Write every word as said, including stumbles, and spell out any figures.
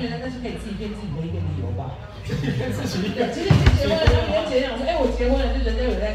觉得那是可以自己骗自己的一个理由吧。 跟自己一个， 其实已经结婚了，他明天结